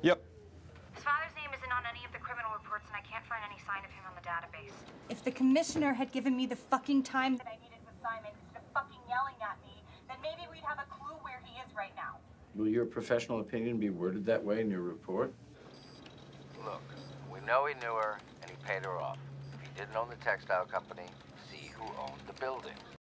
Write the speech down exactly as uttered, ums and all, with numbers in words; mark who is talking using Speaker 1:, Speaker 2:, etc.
Speaker 1: Yep.
Speaker 2: His father's name isn't on any of the criminal reports, and I can't find any sign of him on the database.
Speaker 3: If the commissioner had given me the fucking time that I needed with Simon instead of fucking yelling at me, then maybe we'd have a clue where he is right now.
Speaker 4: Will your professional opinion be worded that way in your report?
Speaker 5: Look, we know he knew her, and he paid her off. If he didn't own the textile company, see who owned the building.